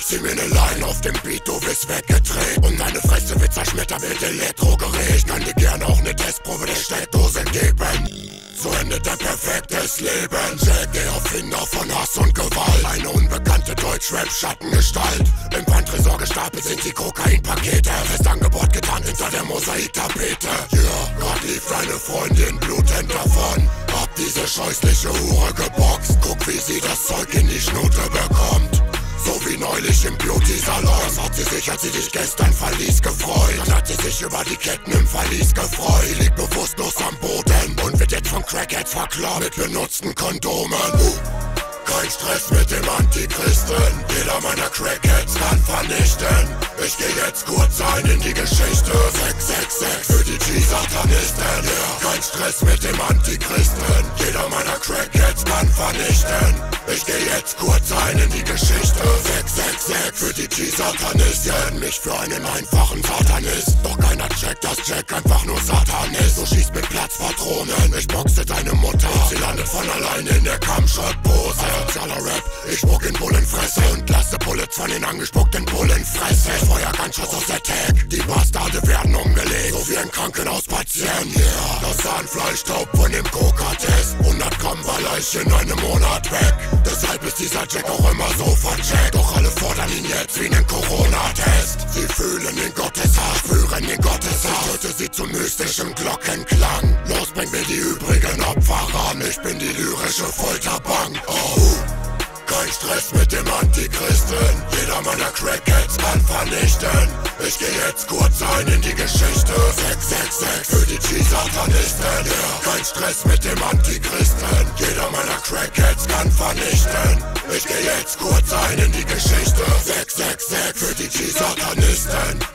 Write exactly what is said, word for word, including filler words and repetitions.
Ich zieh mir ne Line auf dem Beat, du wirst weggedreht. Und deine Fresse wird zerschmettert mit Elektrogerät. Ich kann dir gern auch ne Testprobe der Steckdose geben. So endet dein perfektes Leben. Jack, der Erfinder von Hass und Gewalt. Eine unbekannte Deutsch-Rap-Schattengestalt. Im Pfandtresor gestapelt sind die Kokainpakete. Fest angebaut getarnt hinter der Mosaiktapete. Yeah, grad lief deine Freundin blutend davon. Hab diese scheußliche Hure geboxt. Guck, wie sie das Zeug in die Schnute bekommt. So wie neulich im Beauty-Salon. Das hat sie sich, als sie dich gestern verließ, gefreut. Dann hat sie sich über die Ketten im Verlies gefreut. Sie liegt bewusstlos am Boden und wird jetzt von Crackheads verklagt mit benutzten Kondomen. Uh. Kein Stress mit dem Antichristen. Jeder meiner Crackheads kann vernichten. Ich geh jetzt kurz ein in die Geschichte. sechs sechs sechs für die G-Satanisten. Yeah. Kein Stress mit dem Antichristen. Jeder meiner Crackheads kann vernichten. Ich geh jetzt kurz ein in die Geschichte. sechs sechs sechs für die G-Satanisten. Mich für einen einfachen Satanist. Doch keiner checkt, dass Jack einfach nur Satan ist. Du schießt mit Platzpatronen. Ich boxe deine Mutter. Sie landet von alleine in der Kampfshot-Pose. Sozialer Rap, ich spuck in Bullenfresse und lasse Bullets von den angespuckten Bullenfresse. Feuer Gunshots aus der Tag. Die Bastarde werden umgelegt, so wie ein Krankenhauspatient. Yeah. Das Zahnfleisch taub von dem Coca-Test. hundert Gramm baller ich in einem Monat weg. Deshalb ist dieser Jack auch immer so vercheckt. Doch alle fordern ihn jetzt wie einen Corona-Test. Sie fühlen den Gotteshass, spüren den Gotteshass. Ich töte sie zu mystischem Glockenklang. Los, bring mir die übrigen Opfer ran. Ich bin die lyrische Folterbank. Oh. Kein Stress mit dem Antichristen. Jeder meiner Crackheads kann vernichten. Ich geh jetzt kurz ein in die Geschichte. sechs sechs sechs für die G-Satanisten. Yeah. Kein Stress mit dem Antichristen. Jeder meiner Crackheads kann vernichten. Ich geh jetzt kurz ein in die Geschichte. sechs sechs sechs für die G-Satanisten.